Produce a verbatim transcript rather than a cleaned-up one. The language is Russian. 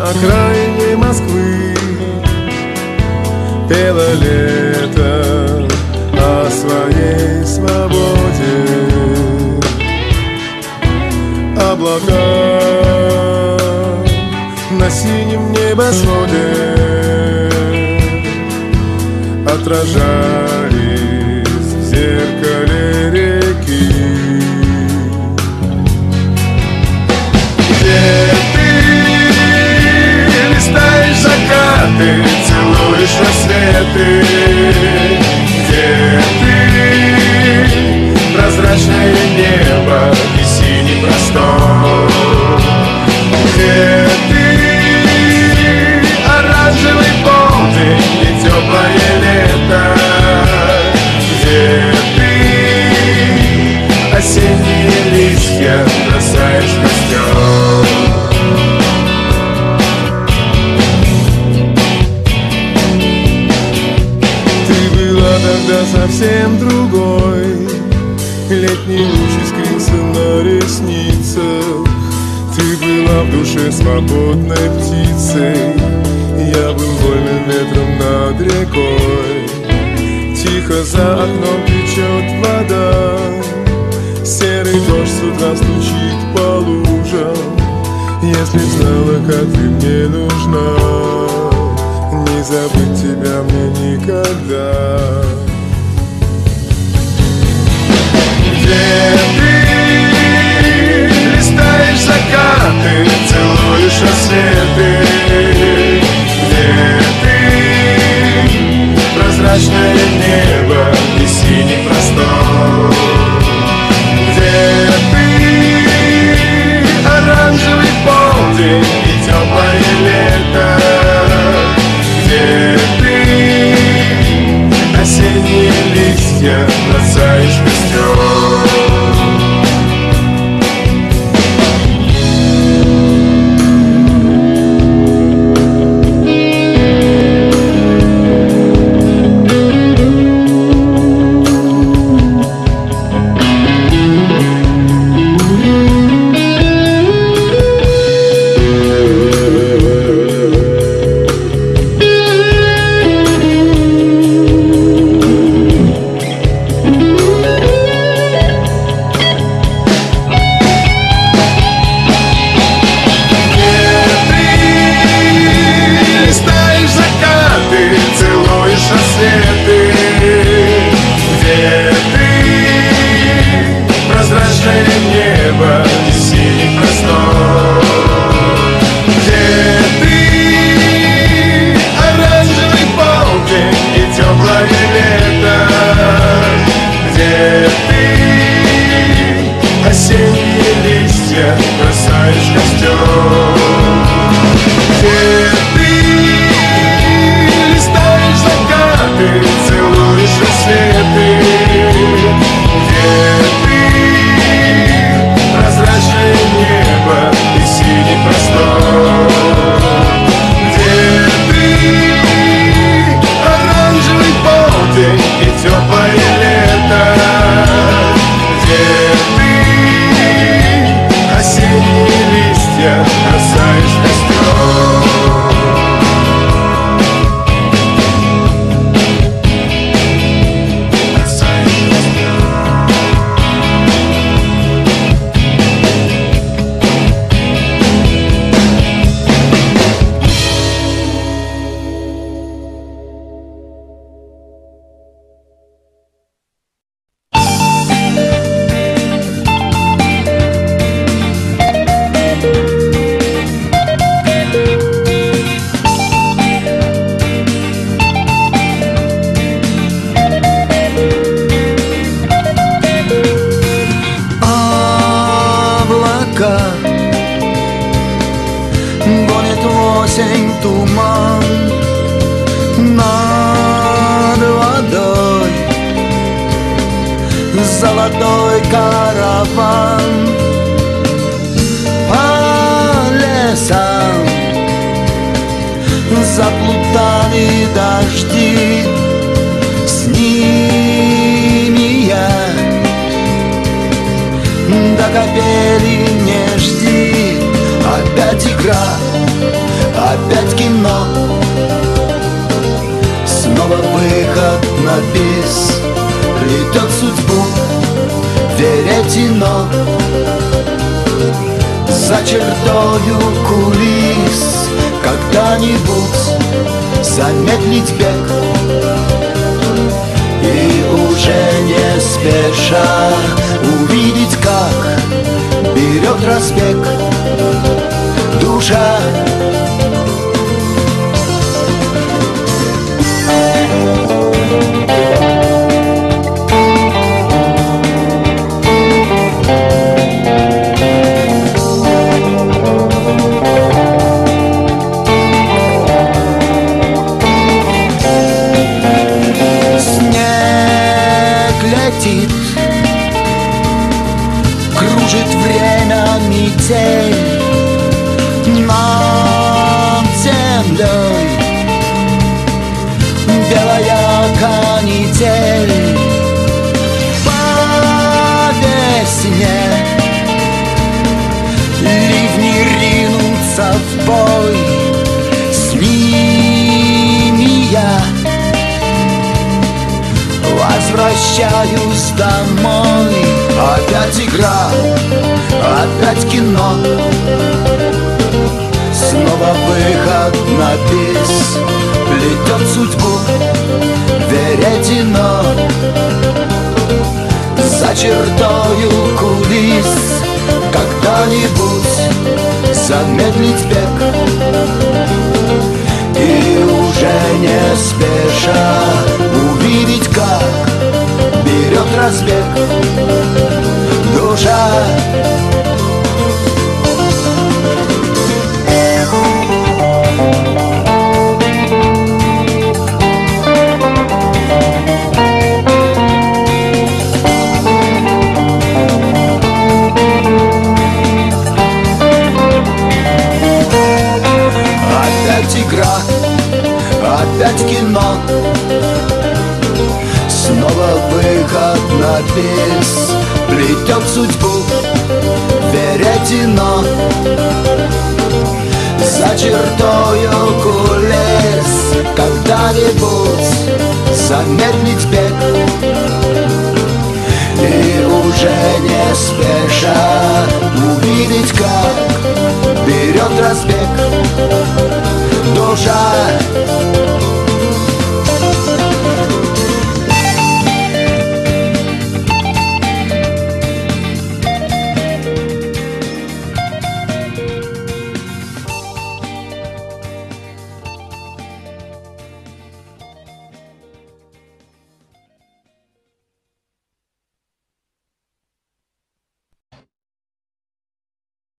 окраине Москвы пело лето о своей свободе. Облака на синем небосводе отражались в зеркале реки. Где ты листаешь закаты, целуешь рассветы? Где ты прозрачное небо и синий простор? Где ты оранжевый полдень и теплое лето? Где ты осенние листья бросаешь в костер? Ты была тогда совсем другой, летний луч искрился на ресницах. Ты была в душе свободной птицей, я был вольным ветром над рекой. Тихо за окном течет вода, серый дождь с утра стучит по лужам. Если б знала, как ты мне нужна, не забыть тебя мне никогда. Где ты листаешь закаты, целуешь рассветы? Где ты прозрачное небо и синий простор? Где ты оранжевый полдень и теплое лето? Где ты осенние листья бросаешь в костер? Золотой караван по лесам, заплутали дожди, с ними я до капели не жди. Опять игра, опять кино. Снова выход на бис, плетет судьбу веретено. За чертою кулис когда-нибудь замедлить бег и уже не спеша увидеть, как берет разбег душа. Кружит время метель над землей, белая канитель по весне. Ливни ринутся в бой, с ними я возвращаюсь домой. Опять игра, опять кино. Снова выход на бис, плетет судьбу веретено. За чертою кулис когда-нибудь замедлить бег и уже не спеша увидеть, как берет разбег душа. Опять игра, опять кино. Снова выход на бис, плетет судьбу веретено. За чертою кулис когда-нибудь замедлить бег и уже не спеша увидеть, как берет разбег душа.